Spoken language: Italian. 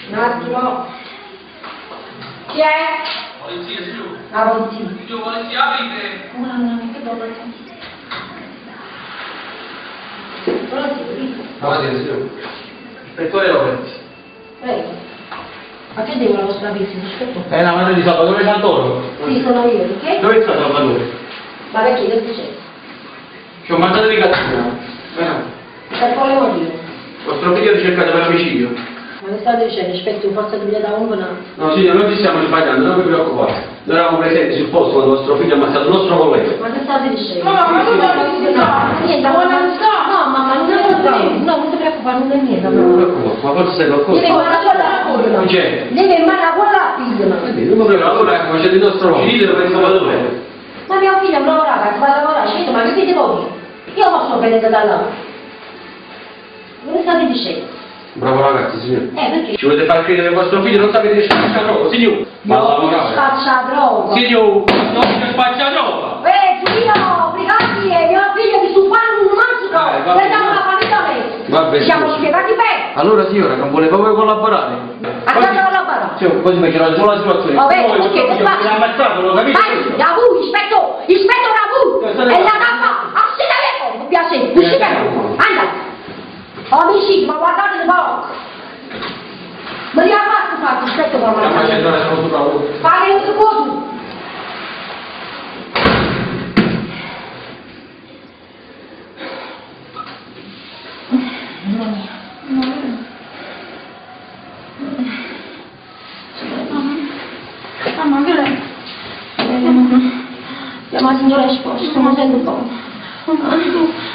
Un attimo. Chi è? Polizia, signor. La polizia. Signor, polizia, aprite. Che dopo? Avanti, signor. Ispettore Lorenzi. Prego. Ma che devo la vostra visita, ispettore? È una mano di Salvatore Santoro. Sì, sono io, perché? Dove sta Salvatore? Ma perché che c'è? Ci ho mandato di cattura. Per quale motivo? Vostro figlio è ricercato per omicidio. Ma che state dicendo? Ispettore, forza di via da un No, signor, non ci stiamo sbagliando, non vi preoccupate. Noi eravamo presenti sul posto quando vostro figlio ha ammazzato il nostro collega. Ma che state dicendo? No, ma tu non Niente, no, mamma, non ti preoccupare, non è niente. Non mi preoccupo, ma forse sei qualcosa. Deve mandare la figlia. Non c'è. Deve mandare la figlia. Non mi preoccupare, allora facete il nostro figlio per il Salvatore. Ma mia figlia è una ragazza, va a lavorare, scendo, ma che siete voi? Io posso prendere da là. Cosa state dicendo? Bravo ragazzi, signor. Perché? Ci volete far credere che vostro figlio non sapete che spaccia droga, signor? Ma a lavorare. Spaccia droga. Signor, non si spaccia droga. Io, brigati, mio figlio di sul panno non mangio, vediamo la famiglia a me. Va bene. Siamo spiegati bene. Allora signora, non voleva proprio collaborare? A cosa collaborare? Sì, così mi c'era solo la situazione. Vabbè, Poi perché mi ha ammazzato, lo capite? Vai, da voi, ispettore da voi. E la tappa, uscite da mi piace, uscite. Anda. Omicidio, ma guardate il blocco. Ma li ha fatto, ispettore, ma Stiamo facendo la sua lavoro. fare il tuo. Mamma, che lei? Chiama la signora esposta, come sento un po'.